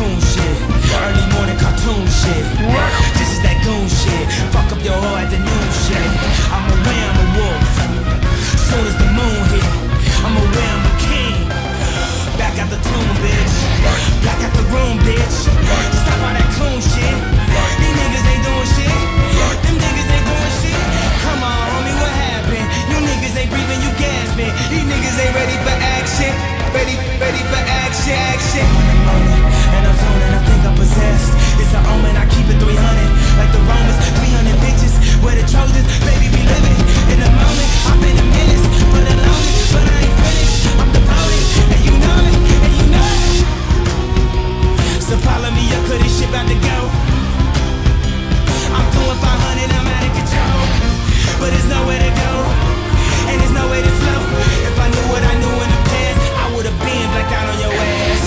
coon shit. Early morning cartoon shit. This is that goon shit. Fuck up your whole afternoon shit. I'm aware I'm a wolf. Soon as the moon hit, I'm aware I'm a king. Back out the tomb, bitch. Back out the room, bitch. Stop all that coon shit. These niggas ain't doing shit. Them niggas ain't doing shit. Come on, homie, what happened? You niggas ain't breathing, you gasping. These niggas ain't ready for action. Ready for action, action. And I'm zoning, I think I'm possessed. It's an omen, I keep it 300. Like the Romans, 300 bitches. Where the Trojans, baby, be living in the moment. I've been a menace, but alone, but I ain't finished. I'm devoted, and you know it, and you know it. So follow me up, cause this shit about to go. I'm doing 500, I'm out of control. But there's nowhere to go, and there's no way to flow. If I knew what I knew in the past, I would've been blacked out on your ass.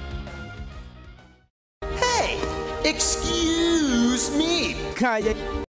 Excuse me, Kanye.